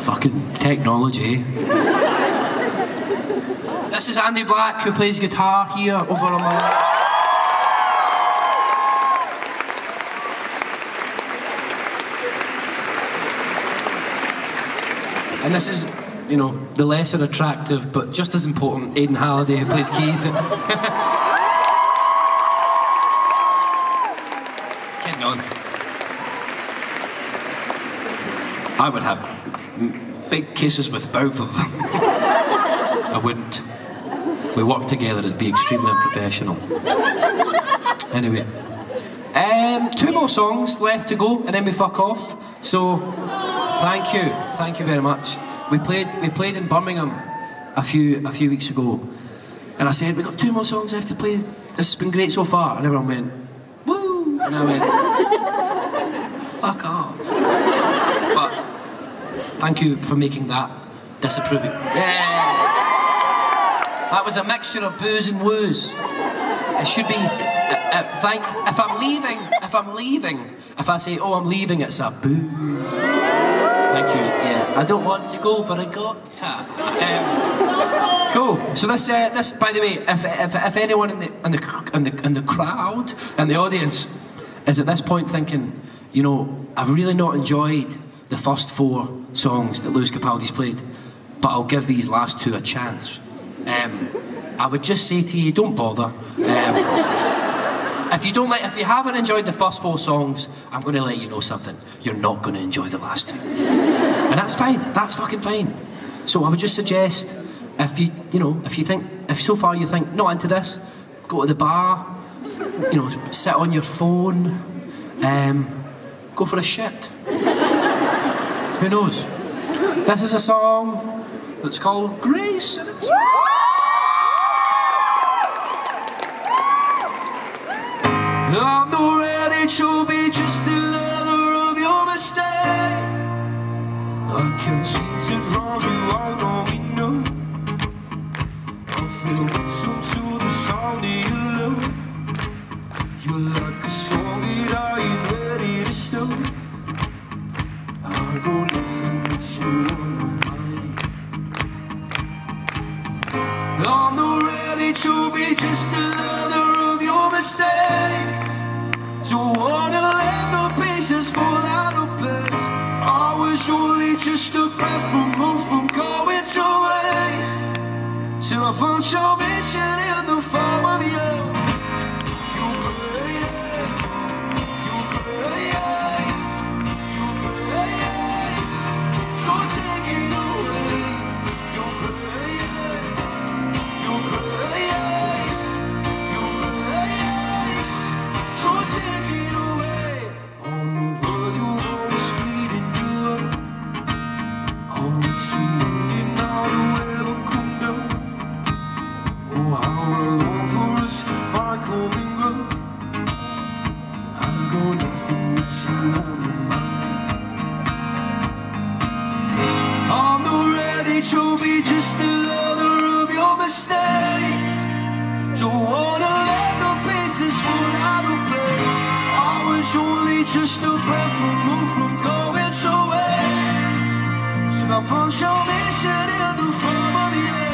fucking technology. This is Andy Black, who plays guitar here over on my left. And this is, you know, the lesser attractive but just as important Aidan Halliday, who plays keys. Getting on. I would have big kisses with both of them. I wouldn't. We work together, it'd be extremely unprofessional. Anyway. 2 more songs left to go and then we fuck off. So, thank you very much. We played in Birmingham a few weeks ago, and I said, we got 2 more songs left to play. This has been great so far. And everyone went, woo! And I went, fuck off. But thank you for making that disapproving. Yeah! That was a mixture of boos and woos. It should be, if I'm leaving, if I say, oh, I'm leaving, it's a boo. Thank you, yeah. I don't want to go, but I got to. Cool. So this, by the way, if anyone in the crowd, and the audience, is at this point thinking, you know, I've really not enjoyed the first 4 songs that Lewis Capaldi's played, but I'll give these last 2 a chance. I would just say to you, don't bother. If you haven't enjoyed the first 4 songs, I'm going to let you know something. You're not going to enjoy the last 2. And that's fine. That's fucking fine. So I would just suggest, if so far you think, not into this, go to the bar, you know, sit on your phone, go for a shit. Who knows? This is a song that's called Grace. And it's I'm not ready to be just another of your mistakes. I can't seem to draw you out on me, no. I feel whistle to the sound of your love. You're like a song that I ain't ready to stop. I got nothing but you on my mind. I'm not ready to be just another of your mistakes. Don't wanna let the pieces fall out of place. I was only just a breath removed from going to waste, till I found salvation in the form of you. Your grace, your grace, your grace. Don't take it away. Your grace, your grace, your grace. Don't take to be just another of your mistakes. Don't wanna let the pieces fall out of place. I was only just a breath removed from going to waste, till I found salvation in the form of you.